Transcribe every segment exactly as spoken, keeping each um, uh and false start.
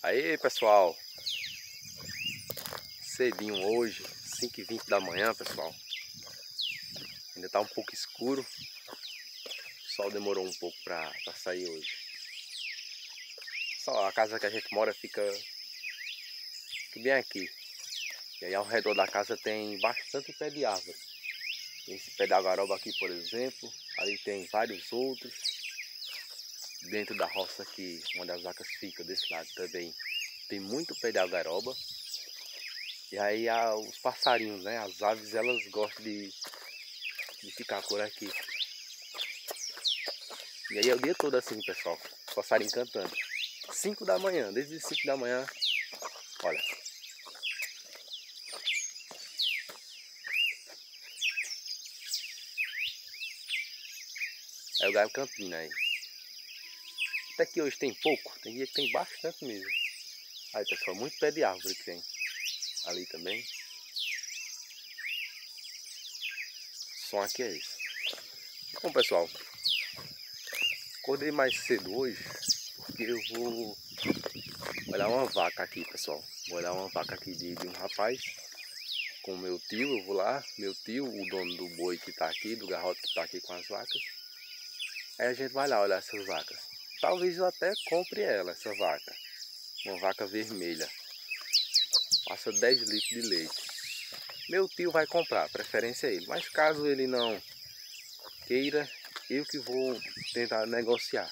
Aí pessoal, cedinho hoje, cinco e vinte da manhã pessoal. Ainda tá um pouco escuro. O sol demorou um pouco pra, pra sair hoje. Só a casa que a gente mora fica, fica bem aqui. E aí ao redor da casa tem bastante pé de árvore. Esse pé de algaroba aqui, por exemplo. Ali tem vários outros. Dentro da roça aqui, onde as vacas ficam, desse lado também tem muito pé de algaroba. E aí a, os passarinhos, né? As aves, elas gostam de, de ficar por aqui. E aí é o dia todo assim, pessoal. Passarinho cantando. cinco da manhã, desde cinco da manhã. Olha. É o galo campina aí. Até que hoje tem pouco, tem dia que tem bastante mesmo. Aí pessoal, muito pé de árvore que tem. Ali também. O som aqui é esse. Bom pessoal, acordei mais cedo hoje porque eu vou olhar uma vaca aqui, pessoal. Vou olhar uma vaca aqui de, de um rapaz com meu tio. Eu vou lá, meu tio, o dono do boi que tá aqui, do garrote que tá aqui com as vacas. Aí a gente vai lá olhar essas vacas. Talvez eu até compre ela, essa vaca. Uma vaca vermelha. Passa dez litros de leite. Meu tio vai comprar, preferência é ele. Mas caso ele não queira, eu que vou tentar negociar.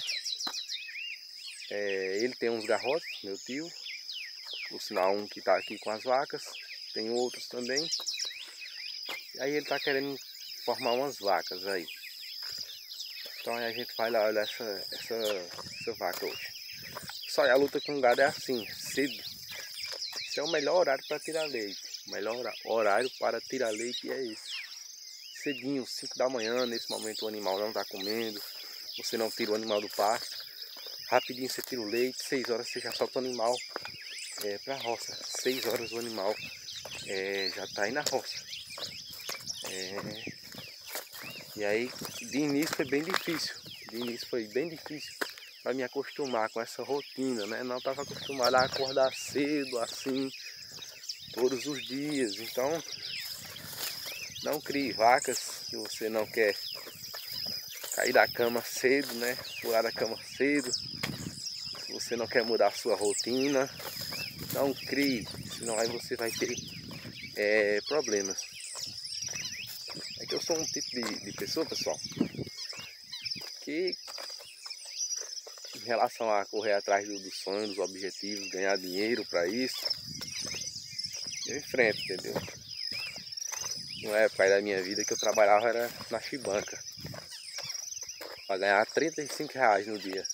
É, ele tem uns garrotes, meu tio. Por sinal, um que está aqui com as vacas. Tem outros também. E aí ele está querendo formar umas vacas aí. Então aí a gente vai lá olhar essa, essa, essa vaca hoje. Só a luta com gado é assim, cedo. Esse é o melhor horário para tirar leite. O melhor horário para tirar leite é esse. Cedinho, cinco da manhã, nesse momento o animal não está comendo. Você não tira o animal do pasto. Rapidinho você tira o leite, seis horas você já solta o animal é, para a roça. seis horas o animal é, já está aí na roça. É... E aí, de início foi bem difícil. De início foi bem difícil para me acostumar com essa rotina, né? Não estava acostumado a acordar cedo assim, todos os dias. Então, não crie vacas se você não quer cair da cama cedo, né? Pular da cama cedo. Se você não quer mudar a sua rotina, não crie, senão aí você vai ter é, problemas. É que eu sou um tipo de, de pessoa, pessoal, que em relação a correr atrás do, do sonho, dos objetivos, ganhar dinheiro para isso, eu enfrento, entendeu? Uma época da minha vida que eu trabalhava era na Chibanca, para ganhar trinta e cinco reais no dia.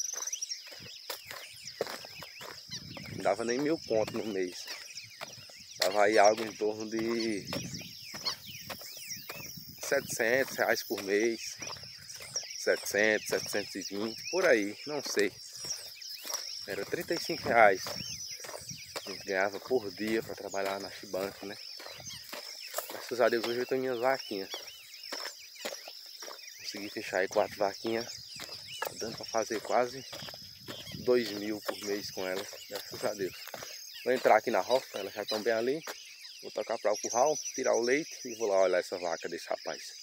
Não dava nem mil pontos no mês. Dava aí algo em torno de setecentos reais por mês. setecentos, setecentos e vinte, por aí, não sei. Era trinta e cinco reais. A gente ganhava por dia para trabalhar na Chibanca, né? Graças a Deus hoje eu tenho minhas vaquinhas. Consegui fechar aí quatro vaquinhas. Tá dando para fazer quase dois mil por mês com elas, graças a Deus. Vou entrar aqui na roça, elas já estão bem ali. Vou tocar para o curral, tirar o leite e vou lá olhar essa vaca desse rapaz.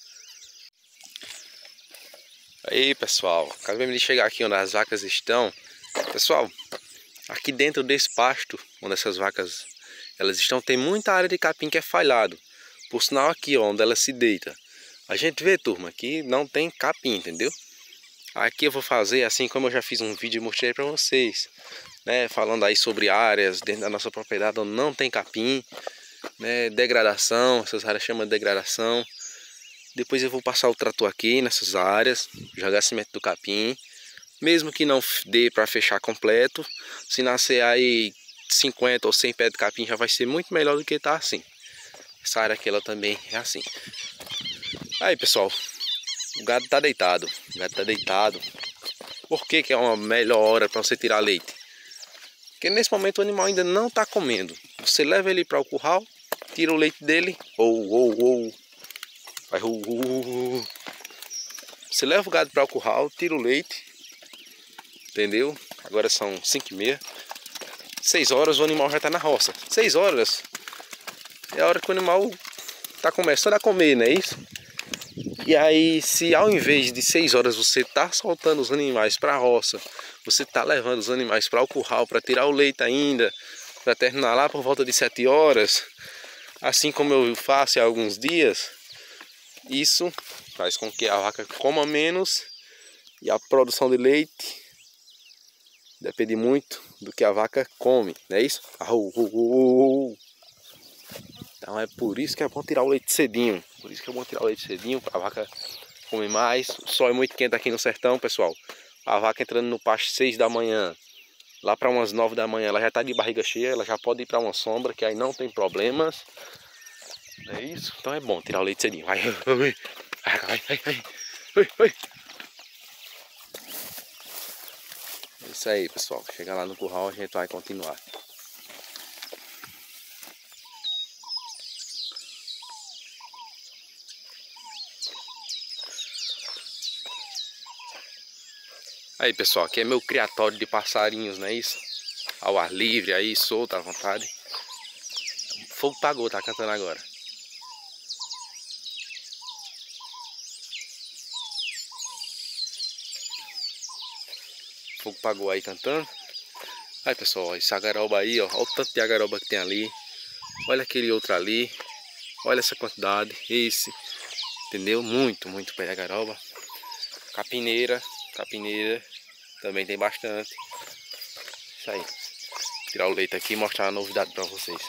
Aí pessoal, acabei de chegar aqui onde as vacas estão. Pessoal, aqui dentro desse pasto, onde essas vacas elas estão, tem muita área de capim que é falhado. Por sinal aqui ó, onde ela se deita, a gente vê, turma, que não tem capim, entendeu? Aqui eu vou fazer assim como eu já fiz um vídeo e mostrei para vocês, né? Falando aí sobre áreas dentro da nossa propriedade onde não tem capim, né? Degradação, essas áreas chamam de degradação. Depois eu vou passar o trator aqui nessas áreas, jogar cimento do capim. Mesmo que não dê para fechar completo, se nascer aí cinquenta ou cem pés de capim já vai ser muito melhor do que tá assim. Essa área aqui ela também é assim. Aí pessoal, o gado tá deitado, o gado tá deitado. Por que que é uma melhor hora para você tirar leite? Porque nesse momento o animal ainda não tá comendo. Você leva ele para o curral, tira o leite dele, ou, ou, ou. Vai, uh, uh, uh. Você leva o gado para o curral, tira o leite, entendeu? Agora são cinco e meia. seis horas o animal já está na roça. seis horas é a hora que o animal está começando a comer, não é isso? E aí, se ao invés de seis horas você tá soltando os animais para a roça, você tá levando os animais para o curral para tirar o leite ainda, para terminar lá por volta de sete horas, assim como eu faço há alguns dias, isso faz com que a vaca coma menos e a produção de leite depende muito do que a vaca come, não é isso? Então é por isso que é bom tirar o leite cedinho. Por isso que é bom tirar o leite cedinho, para a vaca comer mais. O sol é muito quente aqui no sertão, pessoal. A vaca entrando no pasto seis da manhã, lá para umas nove da manhã, ela já está de barriga cheia, ela já pode ir para uma sombra, que aí não tem problemas. É isso? Então é bom tirar o leite cedinho. Vai, vai, vai, vai, vai, vai, vai. É isso aí, pessoal. Chegar lá no curral, a gente vai continuar. Aí, pessoal, aqui é meu criatório de passarinhos, não é isso? Ao ar livre, aí, solto, à vontade. Fogo pagou, tá cantando agora. Fogo pagou aí cantando. Aí, pessoal, esse agaroba aí, ó. Olha o tanto de agaroba que tem ali. Olha aquele outro ali. Olha essa quantidade. Esse. Entendeu? Muito, muito pé de agaroba. Capineira. Capineira. Também tem bastante. Isso aí. Tirar o leite aqui e mostrar a novidade pra vocês.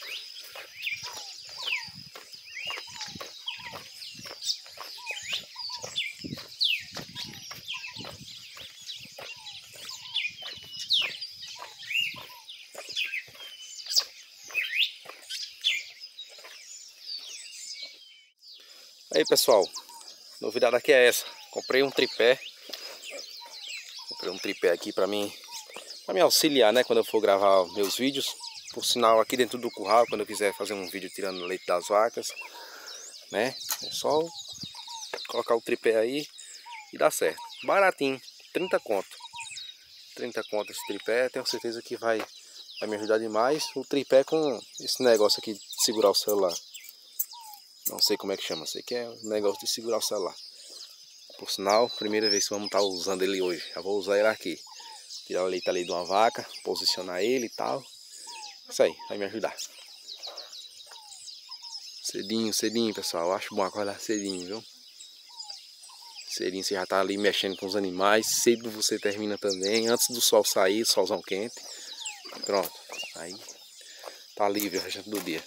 Aí, pessoal, novidade aqui é essa. Comprei um tripé. Comprei um tripé aqui pra mim, pra me auxiliar, né, quando eu for gravar meus vídeos. Por sinal, aqui dentro do curral, quando eu quiser fazer um vídeo tirando leite das vacas, né, é só colocar o tripé aí e dá certo. Baratinho, trinta conto. trinta conto esse tripé, tenho certeza que vai, vai me ajudar demais. O tripé com esse negócio aqui de segurar o celular. Não sei como é que chama, sei que é um negócio de segurar o celular. Por sinal, primeira vez que vamos estar usando ele hoje. Já vou usar ele aqui. Tirar o leite ali de uma vaca, posicionar ele e tal. Isso aí, vai me ajudar. Cedinho, cedinho, pessoal. Eu acho bom acordar cedinho, viu? Cedinho você já tá ali mexendo com os animais. Cedo você termina também, antes do sol sair, solzão quente. Pronto, aí tá livre o restante do dia.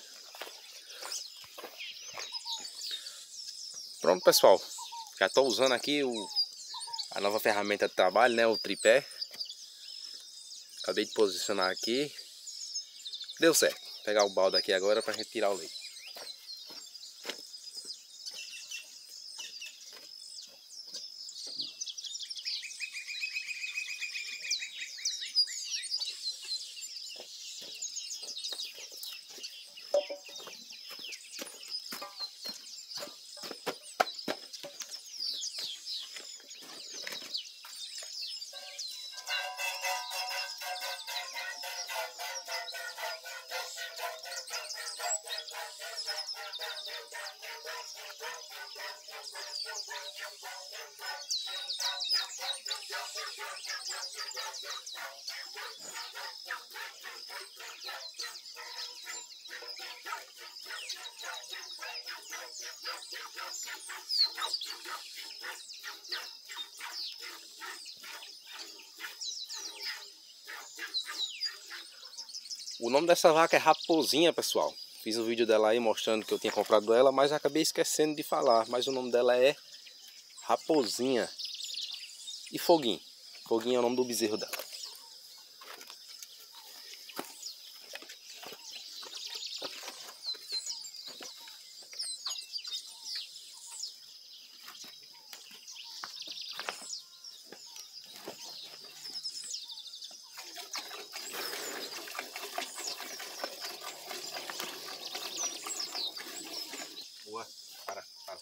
Pronto, pessoal. Já tô usando aqui o, a nova ferramenta de trabalho, né? O tripé. Acabei de posicionar aqui. Deu certo. Vou pegar o balde aqui agora pra gente tirar o leite. O nome dessa vaca é Raposinha, pessoal. Fiz um vídeo dela aí mostrando que eu tinha comprado ela, mas acabei esquecendo de falar. Mas o nome dela é Raposinha. E Foguinho. Foguinho é o nome do bezerro dela. Boa, para, para.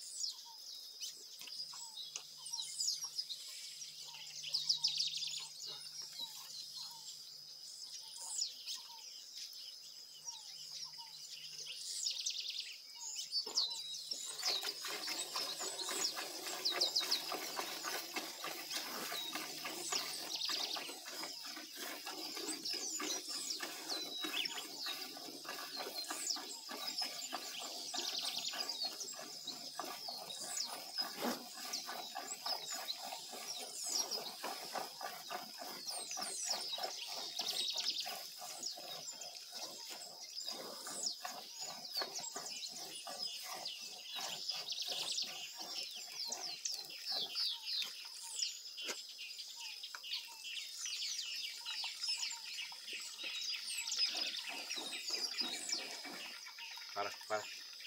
Para, para.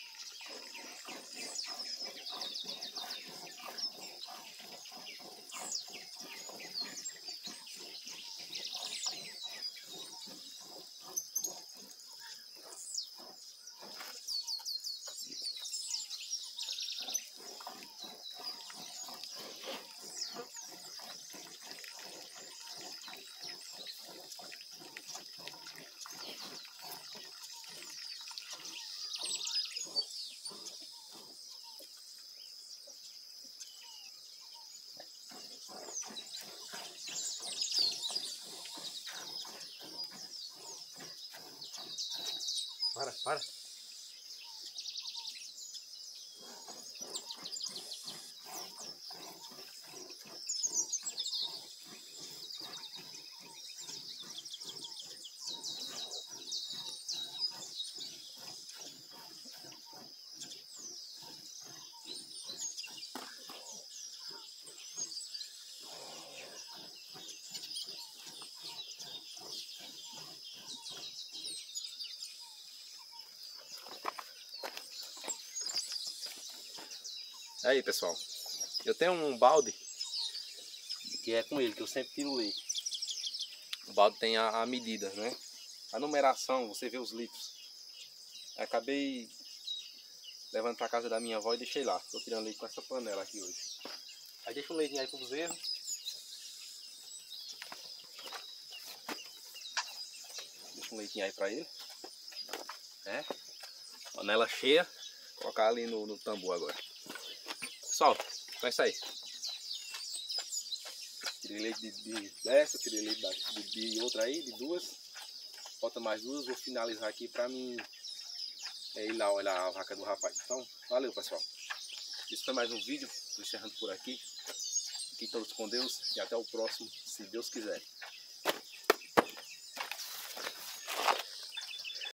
Para, para. Aí, pessoal, eu tenho um balde que é com ele, que eu sempre tiro o leite. O balde tem a, a medida, né? A numeração, você vê os litros. Acabei levando para casa da minha avó e deixei lá. Estou tirando leite com essa panela aqui hoje. Aí deixa o leitinho aí pro bezerro. Deixa um leitinho aí para ele. É. Panela cheia. Vou colocar ali no, no tambor agora. Pessoal, então é isso aí. Tirei leite de, de dessa, tirei leite da, de, de outra aí, de duas. Falta mais duas, vou finalizar aqui pra mim é, ir lá olhar a vaca do rapaz. Então, valeu, pessoal. Esse foi mais um vídeo, tô encerrando por aqui. Fiquem todos com Deus e até o próximo, se Deus quiser.